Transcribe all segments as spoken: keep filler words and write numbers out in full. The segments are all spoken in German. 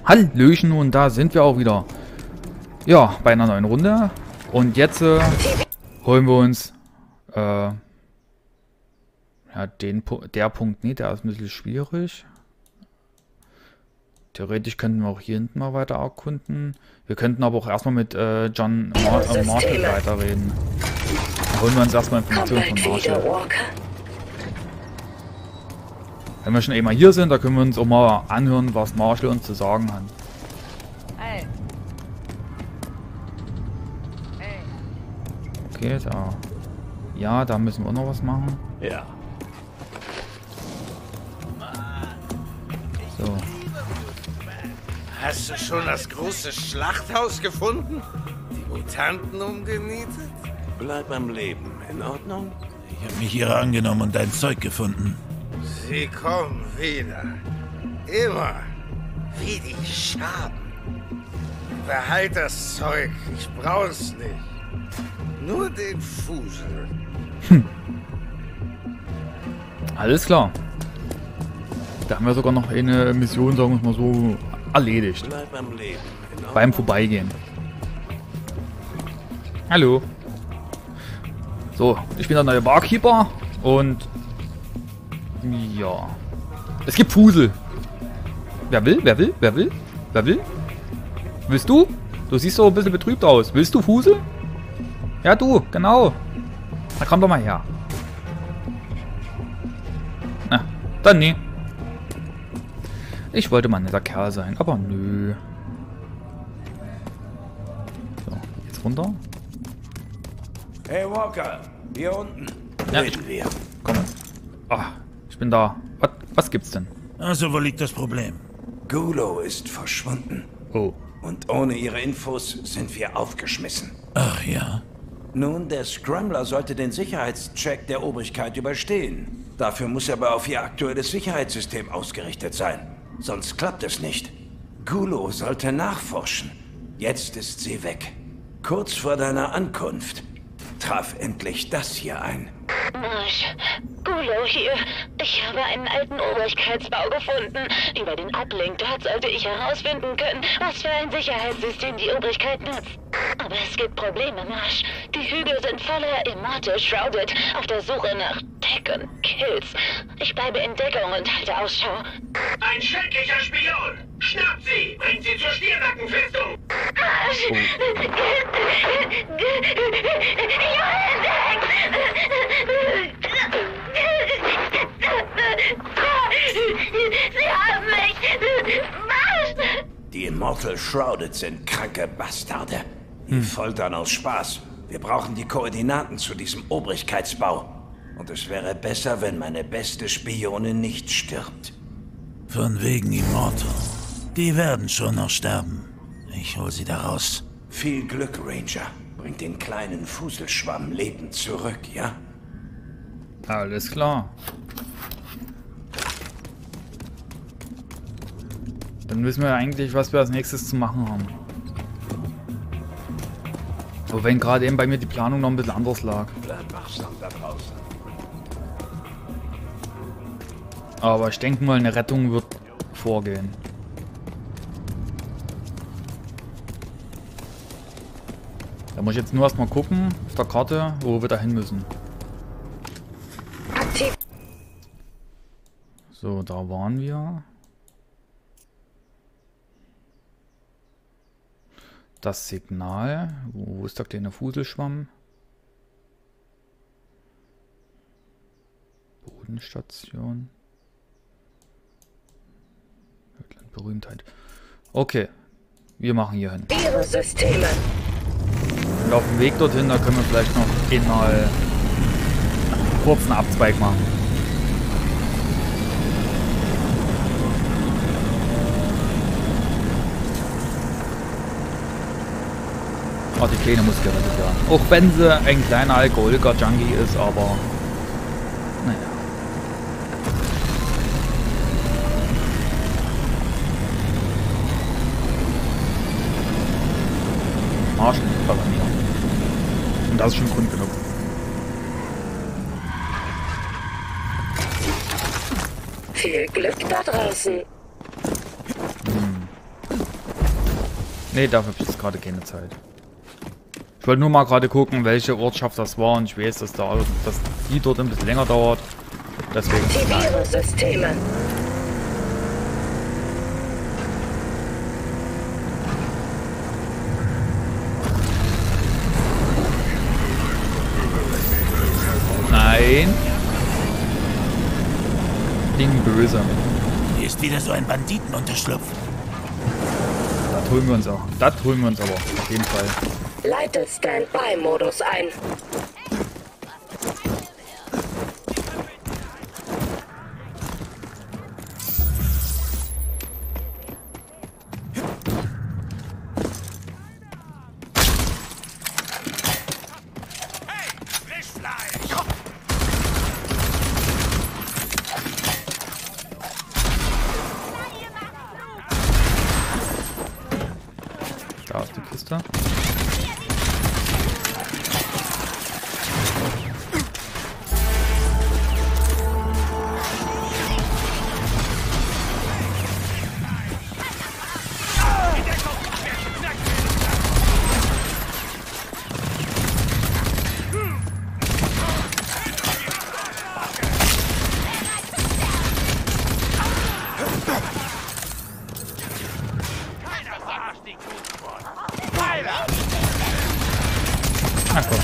Hallöchen, und da sind wir auch wieder. Ja, bei einer neuen Runde. Und jetzt äh, holen wir uns äh, ja, den der Punkt nicht, der ist ein bisschen schwierig. Theoretisch könnten wir auch hier hinten mal weiter erkunden. Wir könnten aber auch erstmal mit äh, John Mar äh, Marshall weiterreden. Dann holen wir uns erstmal Informationen von Marshall. Wenn wir schon einmal hier sind, da können wir uns auch mal anhören, was Marshall uns zu sagen hat. Hey. Hey. Okay, da. Ja, da müssen wir auch noch was machen. Ja. So. Hast du schon das große Schlachthaus gefunden? Die Mutanten umgenietet? Bleib am Leben, in Ordnung? Ich habe mich ihrer angenommen und dein Zeug gefunden. Sie kommen wieder. Immer. Wie die Schaben. Behalt das Zeug. Ich brauch's nicht. Nur den Fusel. Hm. Alles klar. Da haben wir sogar noch eine Mission, sagen wir mal so, erledigt. Bleib am Leben. Beim Vorbeigehen. Hallo. So, ich bin der neue Barkeeper und ja. Es gibt Fusel. Wer will? Wer will? Wer will? Wer will? Willst du? Du siehst so ein bisschen betrübt aus. Willst du Fusel? Ja, du, genau. Na, komm doch mal her. Na, dann nee. Ich wollte mal ein netter Kerl sein, aber nö. So, jetzt runter. Hey Walker, hier unten. Ja. Reden wir. Komm. Ah, ich bin da. Was, was gibt's denn? Also, wo liegt das Problem? Gulo ist verschwunden. Oh. Und ohne ihre Infos sind wir aufgeschmissen. Ach ja. Nun, der Scrambler sollte den Sicherheitscheck der Obrigkeit überstehen. Dafür muss er aber auf ihr aktuelles Sicherheitssystem ausgerichtet sein. Sonst klappt es nicht. Gulo sollte nachforschen. Jetzt ist sie weg. Kurz vor deiner Ankunft traf endlich das hier ein. Marsch, Gulo hier. Ich habe einen alten Obrigkeitsbau gefunden. Über den Uplink dort sollte ich herausfinden können, was für ein Sicherheitssystem die Obrigkeit nutzt. Aber es gibt Probleme, Marsch. Die Hügel sind voller Immortal Shrouded auf der Suche nach Tech und Kills. Ich bleibe in Deckung und halte Ausschau. Ein schrecklicher Spion! Schnappt sie! Bringt sie zur Stiernackenfestung! Marsch! Sie haben mich! Marsch! Die Immortal Shrouded sind kranke Bastarde. Die foltern aus Spaß. Wir brauchen die Koordinaten zu diesem Obrigkeitsbau. Und es wäre besser, wenn meine beste Spionin nicht stirbt. Von wegen Immortal. Die werden schon noch sterben. Ich hol sie da raus. Viel Glück, Ranger. Bringt den kleinen Fuselschwamm lebend zurück, ja? Alles klar. Dann wissen wir eigentlich, was wir als nächstes zu machen haben. Aber wenn gerade eben bei mir die Planung noch ein bisschen anders lag. Bleib wachsam da draußen. Aber ich denke mal, eine Rettung wird vorgehen. Da muss ich jetzt nur erstmal gucken auf der Karte, wo wir da hin müssen. So, da waren wir. Das Signal. Wo, wo ist der kleine Fuselschwamm? Bodenstation. Berühmtheit. Okay. Wir machen hier hin. Ihre Systeme. Und auf dem Weg dorthin, da können wir vielleicht noch einmal einen kurzen Abzweig machen. Oh, die Kleine muss gerettet werden. Auch wenn sie ein kleiner Alkoholiker-Junkie ist, aber naja. Marshall bei mir. Und das ist schon Grund genug. Viel Glück da draußen. Hm. Ne, dafür habe ich jetzt gerade keine Zeit. Ich wollte nur mal gerade gucken, welche Ortschaft das war. Und ich weiß, dass, da, dass die dort ein bisschen länger dauert. Deswegen. Antivirus-Systeme. Nein. Ding böse. Hier ist wieder so ein Banditenunterschlupf. Das holen wir uns auch. Das holen wir uns aber. Auf jeden Fall. Leite Standby-Modus ein. Da ist die Kiste. Na komm.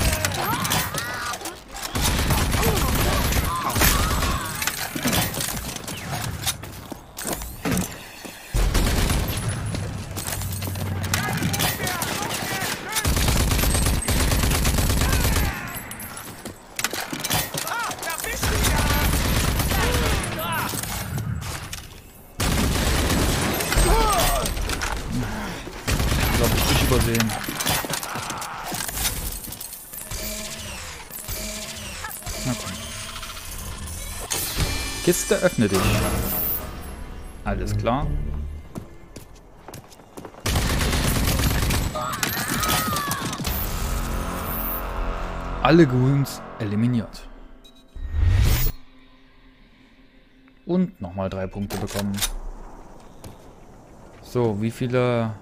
Ich glaube, ich dich übersehen. Na komm. Kiste, öffne dich. Alles klar. Alle Goons eliminiert. Und nochmal drei Punkte bekommen. So, wie viele...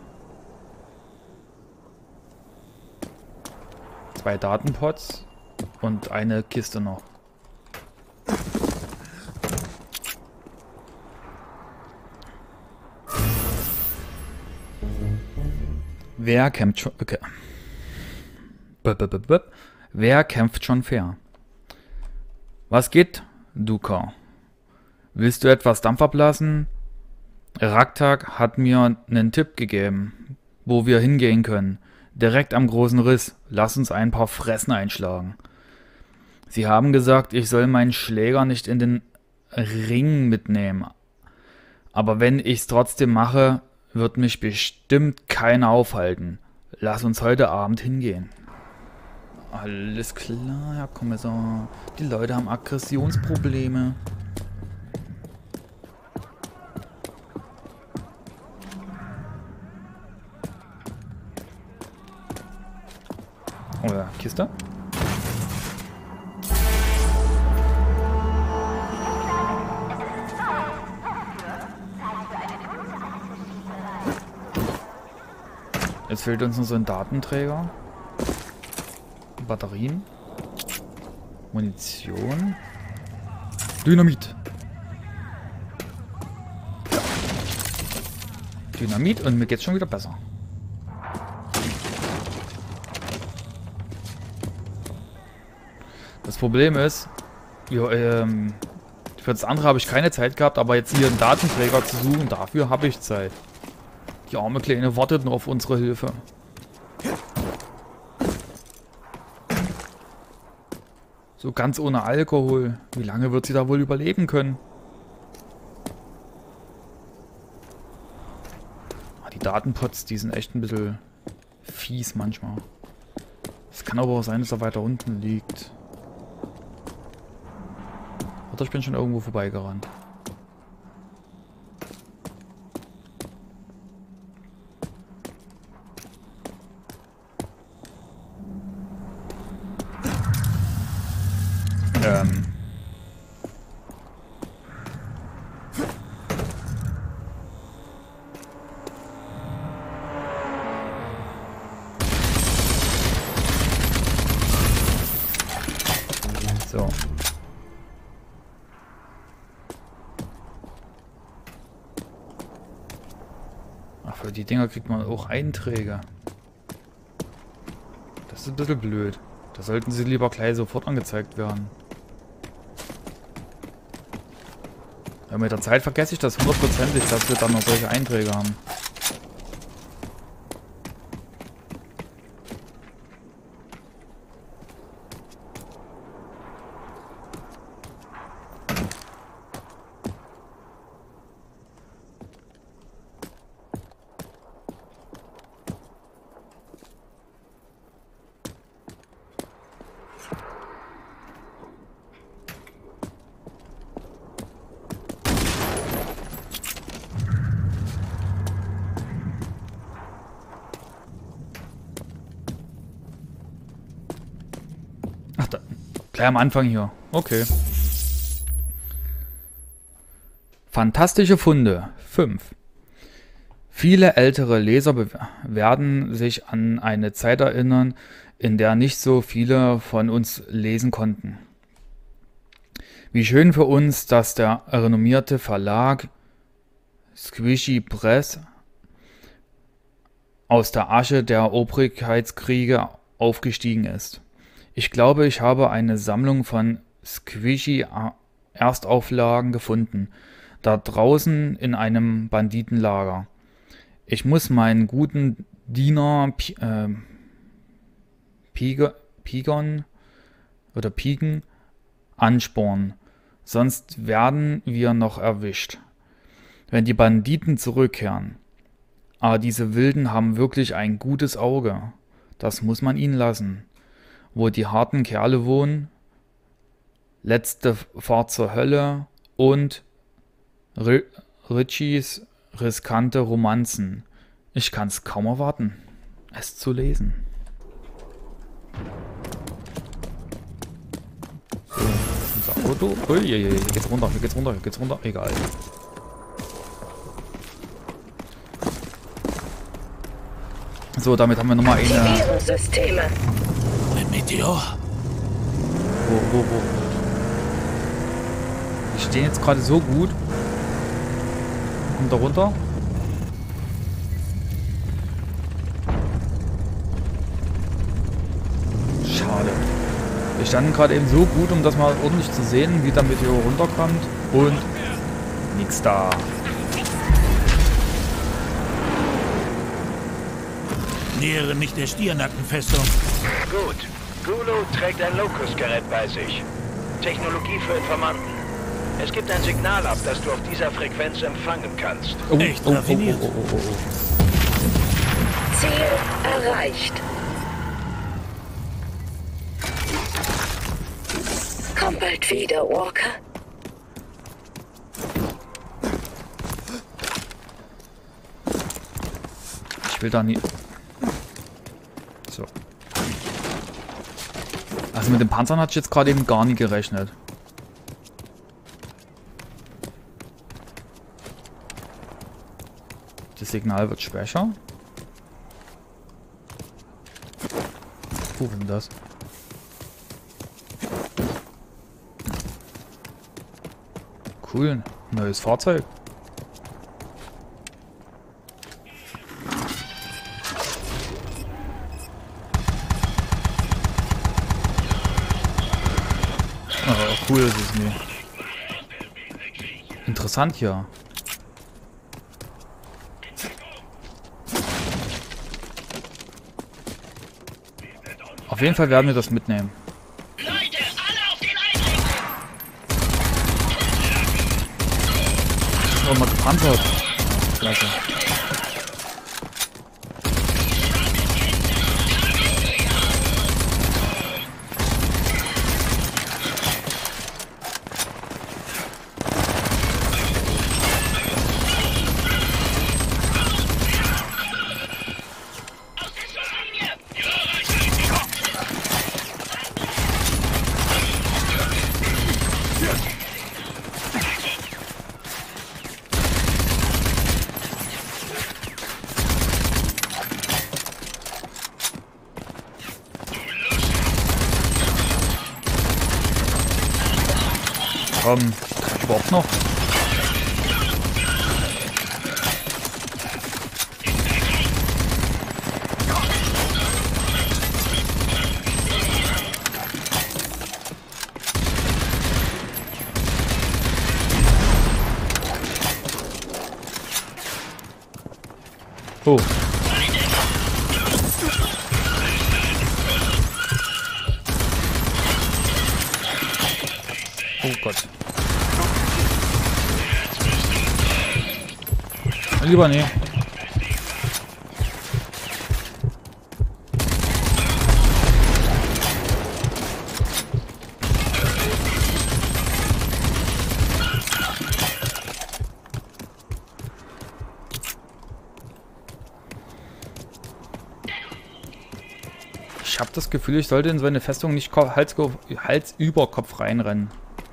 Zwei Datenpots und eine Kiste noch. Wer kämpft schon... Okay. B -b -b -b. Wer kämpft schon fair? Was geht, Duka? Willst du etwas Dampf ablassen? Raktak hat mir einen Tipp gegeben, wo wir hingehen können. Direkt am großen Riss. Lass uns ein paar Fressen einschlagen. Sie haben gesagt, ich soll meinen Schläger nicht in den Ring mitnehmen. Aber wenn ich's trotzdem mache, wird mich bestimmt keiner aufhalten. Lass uns heute Abend hingehen. Alles klar, Herr Kommissar. Die Leute haben Aggressionsprobleme. Oh ja, Kiste. Jetzt fehlt uns noch so ein Datenträger. Batterien. Munition. Dynamit. Dynamit und mir geht's schon wieder besser. Das Problem ist, ja, ähm, für das andere habe ich keine Zeit gehabt, aber jetzt hier einen Datenträger zu suchen, dafür habe ich Zeit. Die arme Kleine wartet nur auf unsere Hilfe. So ganz ohne Alkohol. Wie lange wird sie da wohl überleben können? Die Datenpots, die sind echt ein bisschen fies manchmal. Es kann aber auch sein, dass er weiter unten liegt. Oder ich bin schon irgendwo vorbeigerannt. Ähm. Für die Dinger kriegt man auch Einträge. Das ist ein bisschen blöd. Da sollten sie lieber gleich sofort angezeigt werden. Ja, mit der Zeit vergesse ich das hundertprozentig, dass wir dann noch solche Einträge haben. Ach, da. Gleich am Anfang hier. Okay. Fantastische Funde. fünf. Viele ältere Leser werden sich an eine Zeit erinnern, in der nicht so viele von uns lesen konnten. Wie schön für uns, dass der renommierte Verlag Squishy Press aus der Asche der Obrigkeitskriege aufgestiegen ist. Ich glaube, ich habe eine Sammlung von Squishy Erstauflagen gefunden, da draußen in einem Banditenlager. Ich muss meinen guten Diener P äh, Pig Pigon oder Pigen anspornen, sonst werden wir noch erwischt, wenn die Banditen zurückkehren. Aber diese Wilden haben wirklich ein gutes Auge, das muss man ihnen lassen. Wo die harten Kerle wohnen, letzte Fahrt zur Hölle und R Richies riskante Romanzen. Ich kann es kaum erwarten, es zu lesen. So, unser Auto. Ui, hier geht's runter, hier geht's runter, hier geht's runter. Egal. So, damit haben wir nochmal eine... Systeme. Ein Meteor. Wo, wo, wo? Die stehen jetzt gerade so gut. Kommt da runter? Schade. Wir standen gerade eben so gut, um das mal ordentlich zu sehen, wie der Meteor runterkommt. Und nichts da. Nähere mich der Stiernackenfestung. Gut. Gulu trägt ein Locus-Gerät bei sich. Technologie für Informanten. Es gibt ein Signal ab, das du auf dieser Frequenz empfangen kannst. Oh, Echt oh, oh, raffiniert. oh, oh, oh, oh. Ziel erreicht. Komm bald wieder, Walker. Ich will da nie... So. Also mit den Panzern hatte ich jetzt gerade eben gar nicht gerechnet. Das Signal wird schwächer. Wo ist denn das? Cool, neues Fahrzeug. Oh, cool ist es nicht. Interessant hier. Auf jeden Fall werden wir das mitnehmen. Leute, alle auf den Einring! Oh, mal gepanzert. Klasse. Komm, überhaupt noch? Oh. Oh Gott. Lieber nee. Ich habe das Gefühl, ich sollte in so eine Festung nicht Hals, Hals über Kopf reinrennen.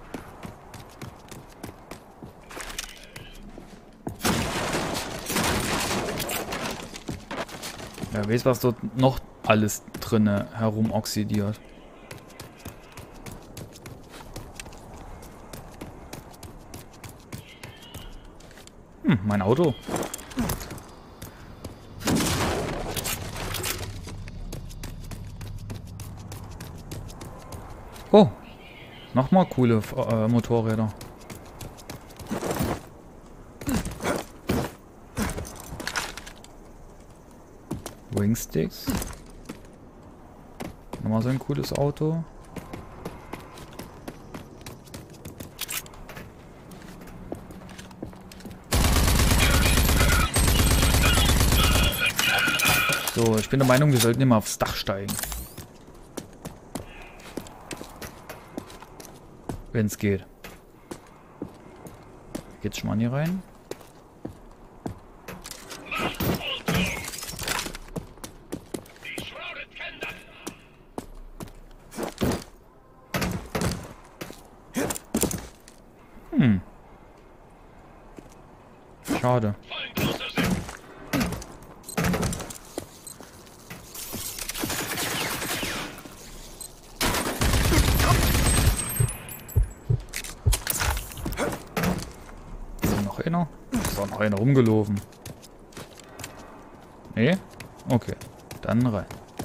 Wer weiß, was dort noch alles drinne herum oxidiert. Hm, mein Auto. Oh, nochmal coole äh, Motorräder. Wingsticks. Nochmal so ein cooles Auto. So, ich bin der Meinung, wir sollten immer aufs Dach steigen. Wenn es geht. Geht's schon mal hier rein? Hm. Schade. Einer? Ist auch noch einer rumgelaufen. Nee? Okay. Dann rein.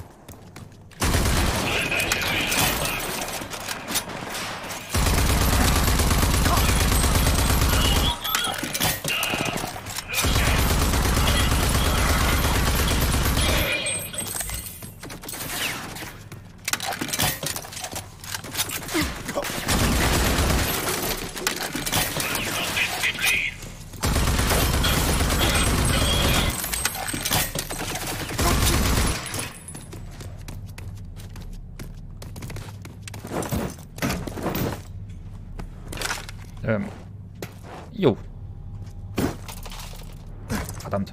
Ähm. Jo. Verdammt.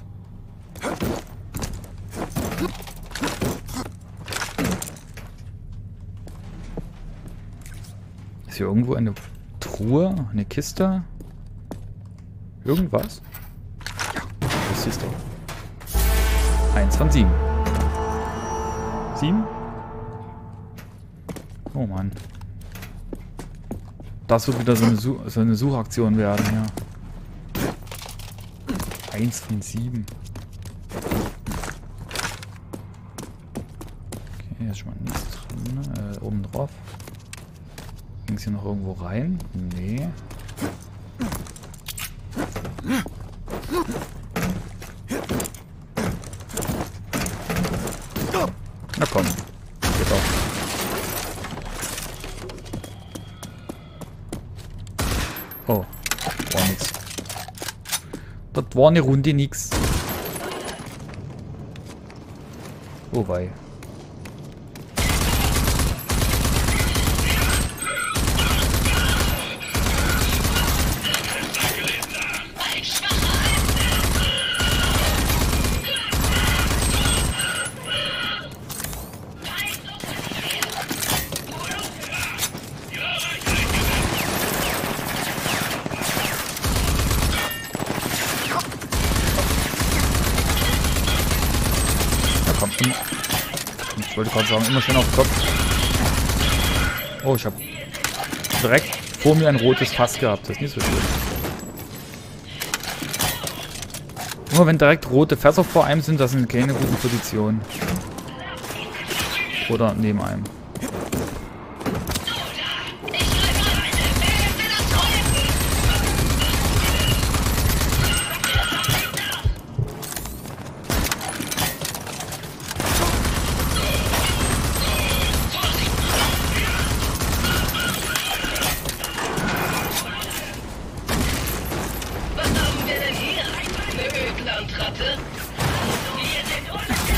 Ist hier irgendwo eine Truhe? Eine Kiste? Irgendwas? Ja, das ist doch. Eins von sieben. Sieben? Oh Mann. Das wird wieder so eine, Such so eine Suchaktion werden, ja. Eins von sieben. Okay, hier ist schon mal nichts drin. Äh, oben drauf. Ging es hier noch irgendwo rein? Nee. Na komm. Geht auch. Oh, war nix. Das war eine Runde nix. Oh wei. Ich wollte gerade sagen, immer schön auf den Kopf. Oh, ich habe direkt vor mir ein rotes Fass gehabt. Das ist nicht so schön. Immer wenn direkt rote Fässer vor einem sind, das sind keine guten Positionen. Oder neben einem. Landratte. Wir sind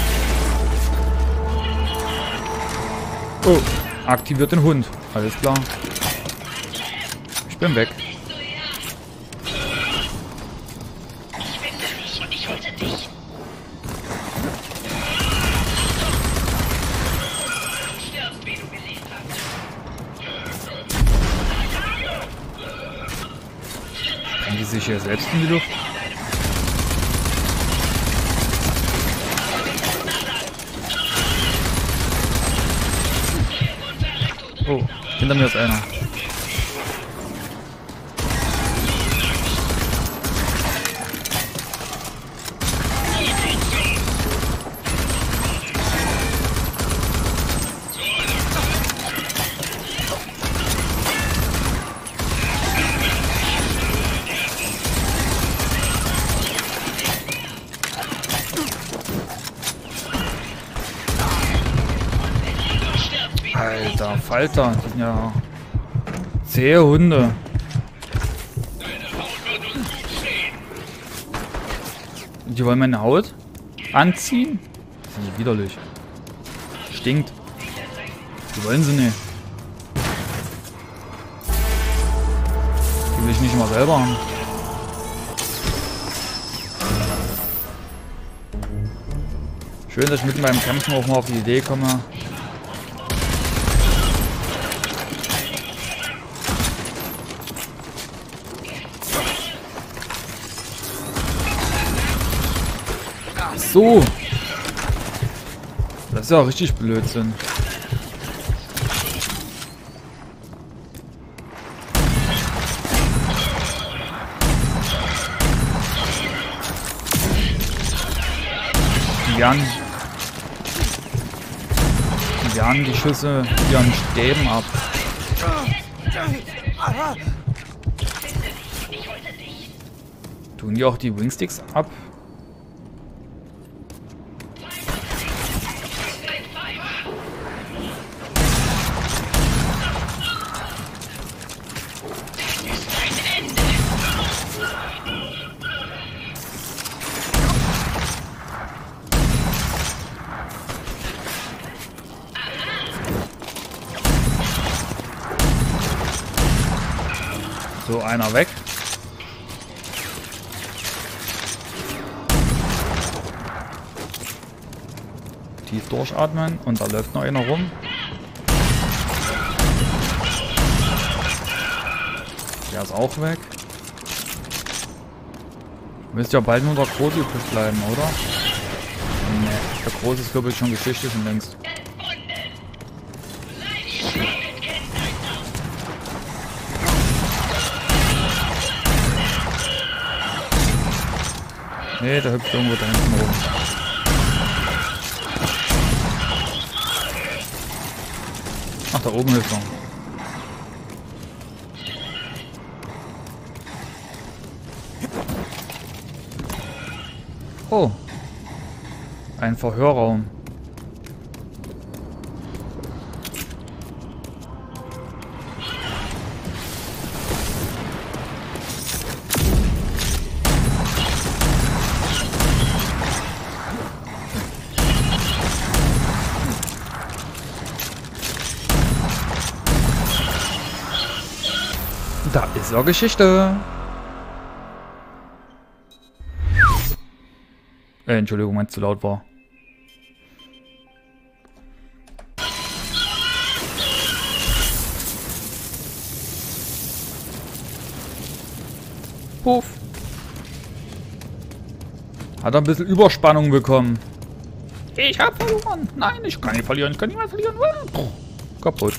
unter... Oh, aktiviert den Hund. Alles klar. Ich bin weg. Ich finde dich und ich wollte dich. Du stirbst, wie du gelebt hast. Sprengen die sich hier selbst in die Luft? Oh, hinter mir ist einer. Alter, Falter, die sind ja zähe Hunde. Die wollen meine Haut anziehen? Das ist nicht widerlich. Stinkt. Die wollen sie nicht. Die will ich nicht mal selber haben. Schön, dass ich mit meinem Kämpfen auch mal auf die Idee komme. So. Das ist ja richtig Blödsinn. Die jagen, die jagen die Schüsse mit ihren Stäben ab. Tun die auch die Wingsticks ab? So, einer weg. Tief durchatmen und da läuft noch einer rum. Der ist auch weg. Müsste ja bald nur der Große übrig bleiben, oder? Nee, der Große ist glaube ich schon Geschichte schon längst. Nee, der hüpft irgendwo da hinten rum. Ach, da oben ist er. Oh. Ein Verhörraum. Da ist ja Geschichte. Äh, Entschuldigung, wenn es zu laut war. Puff. Hat er ein bisschen Überspannung bekommen. Ich hab verloren. Nein, ich kann nicht verlieren. Ich kann nicht mehr verlieren. Puh, kaputt.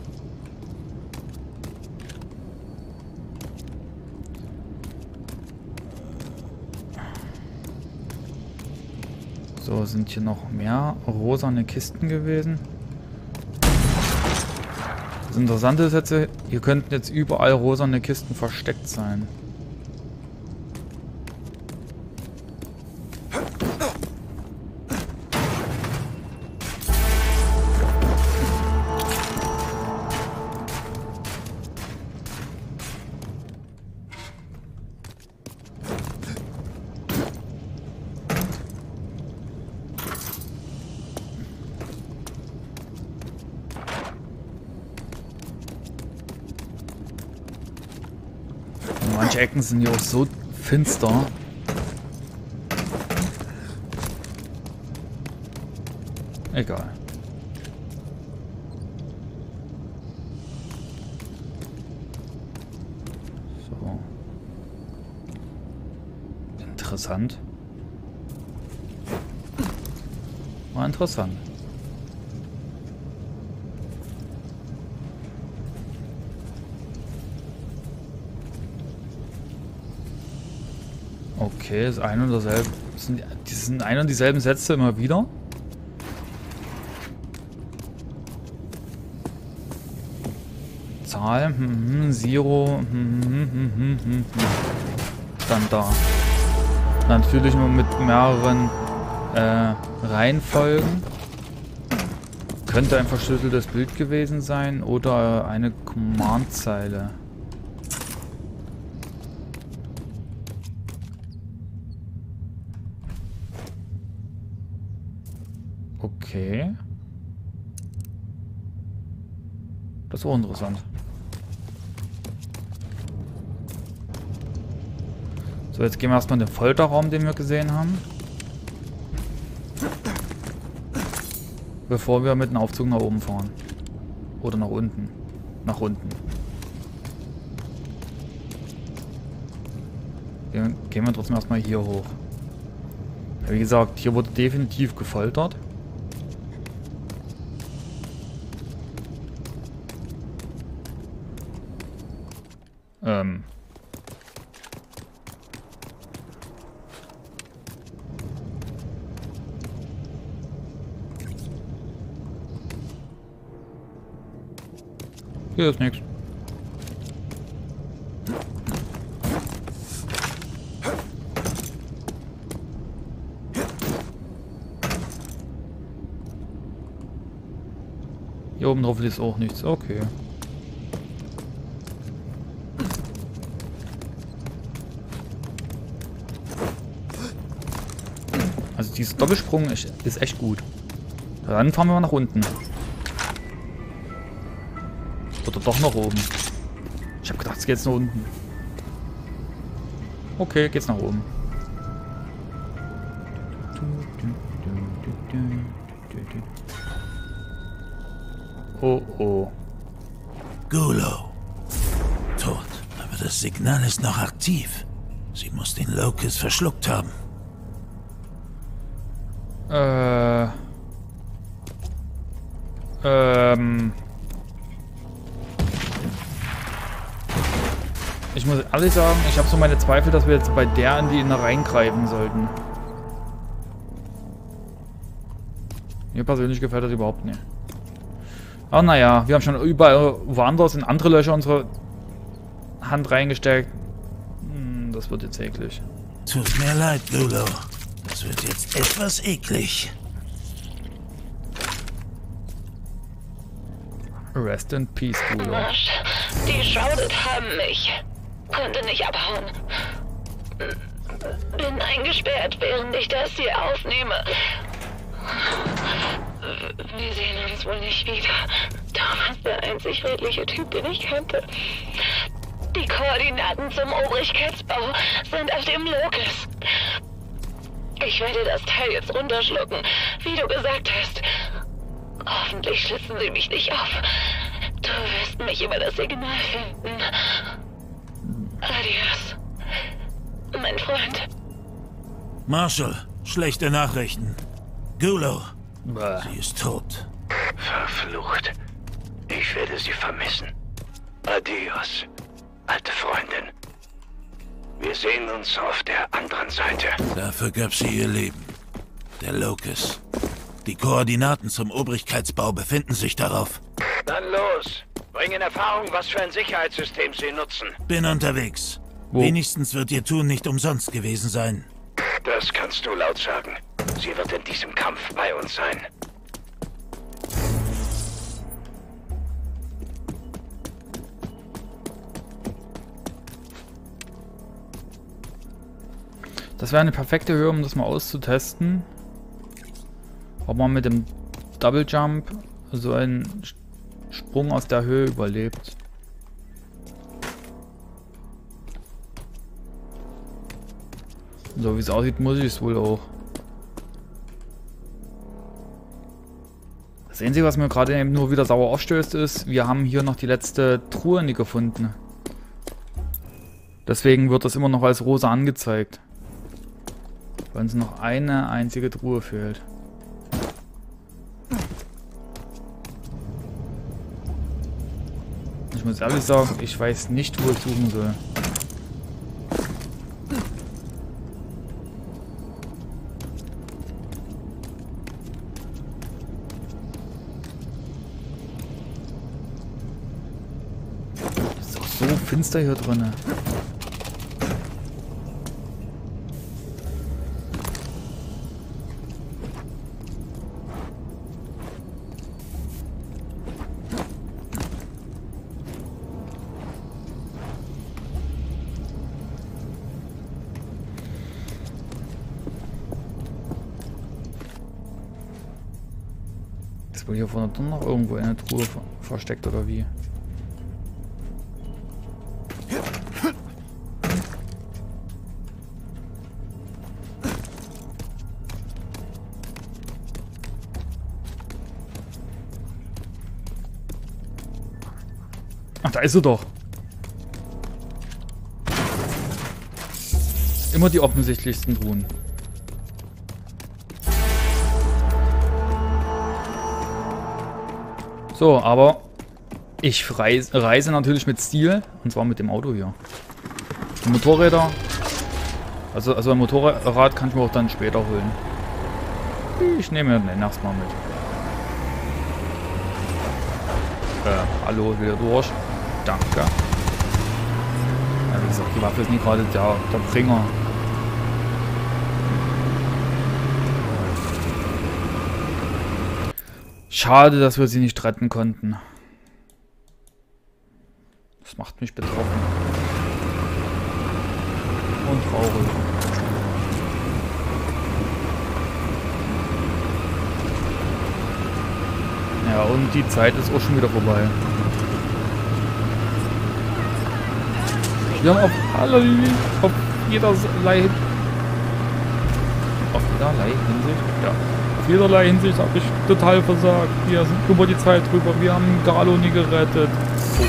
So, sind hier noch mehr rosane Kisten gewesen. Das Interessante ist jetzt, hier könnten jetzt überall rosane Kisten versteckt sein. Manche Ecken sind hier auch so finster. Egal. So. Interessant. War interessant. Okay, ist ein und dasselbe. Sind, die sind ein und dieselben Sätze immer wieder. Zahl, hm, hm, Zero, hm, hm, hm, hm, hm, stand da. Natürlich nur mit mehreren äh, Reihenfolgen. Könnte ein verschlüsseltes Bild gewesen sein oder eine Command-Zeile. Okay. Das ist auch interessant. So, jetzt gehen wir erstmal in den Folterraum, den wir gesehen haben. Bevor wir mit dem Aufzug nach oben fahren. Oder nach unten. Nach unten. Gehen, gehen wir trotzdem erstmal hier hoch. Wie gesagt, hier wurde definitiv gefoltert. Ähm. Hier ist nichts. Hier oben drauf ist auch nichts. Okay. Also dieser Doppelsprung ist, ist echt gut. Dann fahren wir mal nach unten. Oder doch nach oben. Ich habe gedacht, es geht jetzt nach unten. Okay, geht's nach oben. Oh oh. Gulo. Tot. Aber das Signal ist noch aktiv. Sie muss den Locust verschluckt haben. Äh. Ähm. Ich muss ehrlich sagen, ich habe so meine Zweifel, dass wir jetzt bei der in die Innereien greifen sollten. Mir persönlich gefällt das überhaupt nicht. Aber naja, wir haben schon überall woanders in andere Löcher unsere Hand reingesteckt. Hm, das wird jetzt eklig. Tut mir leid, Gulo. Das wird jetzt etwas eklig. Rest in peace, Gulo. Marsch, die Shrouded haben mich. Konnte nicht abhauen. Bin eingesperrt, während ich das hier aufnehme. Wir sehen uns wohl nicht wieder. Thomas, der einzig redliche Typ, den ich kannte. Die Koordinaten zum Obrigkeitsbau sind auf dem Locust. Ich werde das Teil jetzt runterschlucken, wie du gesagt hast. Hoffentlich schlitzen sie mich nicht auf. Du wirst mich über das Signal finden. Adios, mein Freund. Marshall, schlechte Nachrichten. Gulo, Bäh. sie ist tot. Verflucht. Ich werde sie vermissen. Adios, alte Freundin. Wir sehen uns auf der anderen Seite. Dafür gab sie ihr Leben. Der Locust. Die Koordinaten zum Obrigkeitsbau befinden sich darauf. Dann los. Bring in Erfahrung, was für ein Sicherheitssystem sie nutzen. Bin unterwegs. Wo? Wenigstens wird ihr Tun nicht umsonst gewesen sein. Das kannst du laut sagen. Sie wird in diesem Kampf bei uns sein. Das wäre eine perfekte Höhe, um das mal auszutesten. Ob man mit dem Double Jump so einen Sprung aus der Höhe überlebt. So wie es aussieht, muss ich es wohl auch. Das Einzige, was mir gerade eben nur wieder sauer aufstößt, ist, wir haben hier noch die letzte Truhe nicht gefunden. Deswegen wird das immer noch als rosa angezeigt. Weil uns noch eine einzige Truhe fehlt. Ich muss ehrlich sagen, ich weiß nicht, wo ich suchen soll. Ist doch so finster hier drin. Ist wohl hier vorne doch noch irgendwo eine Truhe ver versteckt oder wie? Ach, da ist sie doch. Immer die offensichtlichsten Truhen. So, aber ich reise, reise natürlich mit Stil, und zwar mit dem Auto hier. Die Motorräder, also, also ein Motorrad kann ich mir auch dann später holen. Ich nehme den erstmal mit. Äh, hallo, wieder durch. Danke. Ja, wie gesagt, die Waffe ist nicht gerade der, der Bringer. Schade, dass wir sie nicht retten konnten. Das macht mich betroffen. Und traurig. Ja, und die Zeit ist auch schon wieder vorbei. Wir haben auf allerlei, auf jederlei, auf jederlei Hinsicht, ja. Auf jederlei Hinsicht habe ich total versagt. Wir sind über die Zeit drüber. Wir haben Galo nie gerettet. Oh.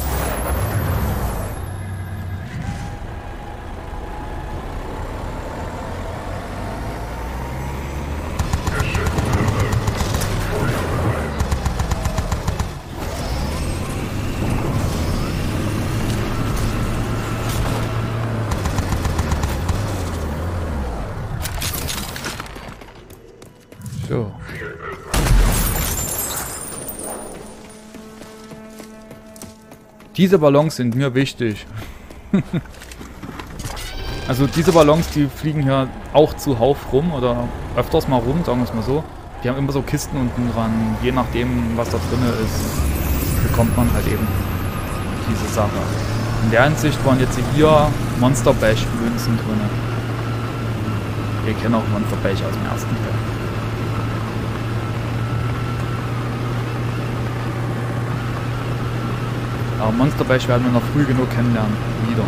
So. Diese Ballons sind mir wichtig. Also diese Ballons, die fliegen hier auch zuhauf rum oder öfters mal rum, sagen wir es mal so. Die haben immer so Kisten unten dran. Je nachdem, was da drin ist, bekommt man halt eben diese Sache. In der Hinsicht waren jetzt hier Monster Bash Münzen drin. Wir kennen auch Monster Bash aus dem ersten Teil. Aber Monster Bash werden wir noch früh genug kennenlernen. Wieder.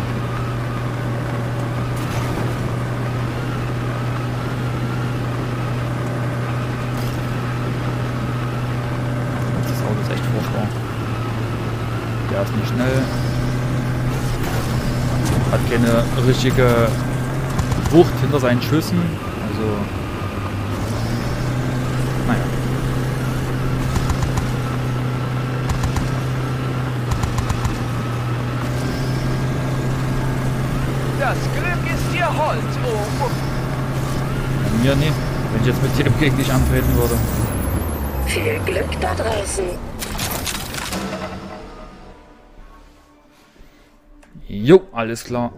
Das Auto ist echt furchtbar. Der ist nicht schnell. Hat keine richtige Wucht hinter seinen Schüssen. Also. Naja. Das Glück ist dir Holz, oh. Bei mir nicht, wenn ich jetzt mit dem gegen dich antreten würde. Viel Glück da draußen. Jo, alles klar.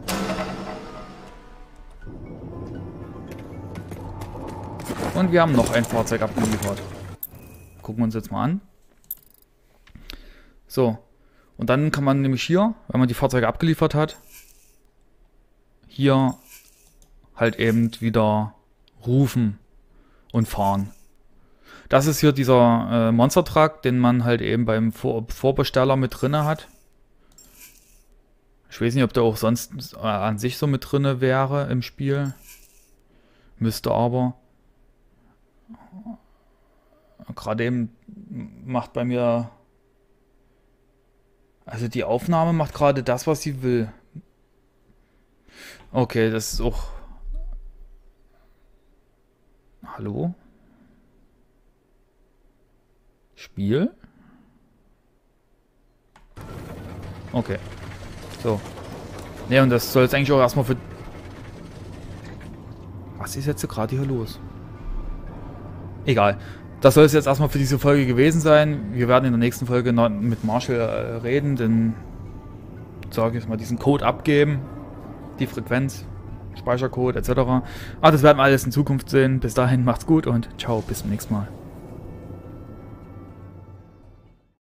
Und wir haben noch ein Fahrzeug abgeliefert. Gucken wir uns jetzt mal an. So. Und dann kann man nämlich hier, wenn man die Fahrzeuge abgeliefert hat, hier halt eben wieder rufen und fahren. Das ist hier dieser äh, Monster Truck, den man halt eben beim Vor Vorbesteller mit drinne hat. Ich weiß nicht, ob der auch sonst äh, an sich so mit drinne wäre im Spiel. Müsste aber. Gerade eben macht bei mir. Also die Aufnahme macht gerade das, was sie will. Okay, das ist auch. Hallo? Spiel? Okay. So. Ne, und das soll jetzt eigentlich auch erstmal für... Was ist jetzt gerade hier los? Egal. Das soll es jetzt erstmal für diese Folge gewesen sein. Wir werden in der nächsten Folge noch mit Marshall äh, reden, denn sage ich jetzt mal diesen Code abgeben. Die Frequenz, Speichercode et cetera. Aber das werden wir alles in Zukunft sehen. Bis dahin macht's gut und ciao, bis zum nächsten Mal.